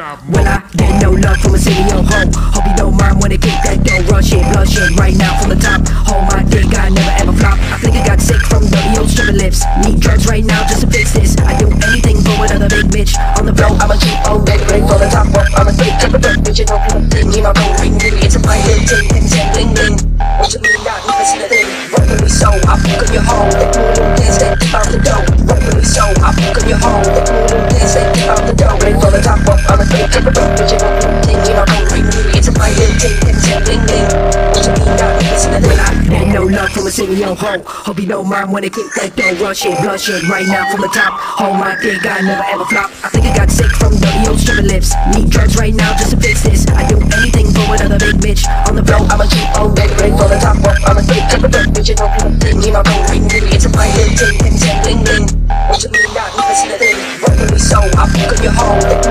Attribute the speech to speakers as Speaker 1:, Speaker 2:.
Speaker 1: Well, I get no love from a city yo ho. Hope you don't mind when I kick that dough. Rush it, blush it right now from the top. Hold my dick, I never ever flop. I think I got sick from dirty old stripper lips. Need drugs right now just to fix this. I do anything for another big bitch. On the flow, I'm a cheap old baby, ready for the top. I'm a fake type of dirt bitch, you know thing. In my phone, ring, ring, it's a fine little ting, ting, ting, bling, bling. What you mean not even see the thing? Rightfully so, I fuck on your home. They pull them kids, they keep out the dough. Rightfully so, I fuck on your home. They pull them kids, they keep out the dough. Ready for the top, I'm a fake type of dirt bitch, you know thing. In my phone, ring, ring, it's a fine little ting, ting, ting, bling, bling. What you mean not even see the thing? Ain't no love from a city yo ho. Hope you don't mind when I kick that dough. Rush it, blush it right now from the top. Hold my dick, I never ever flop. I think I got sick from dirty old stripper lips. Need drugs right now just to fix this. I do anything for another big bitch. On the flow, I'm a cheap old baby, ready for the top. I'm a fake type of dirt bitch, you know thing. In my phone, ring, ring, it's a fine little ting, ting, ting, bling, bling. What you mean not even see the thing? Rightfully so, I fuck on your home.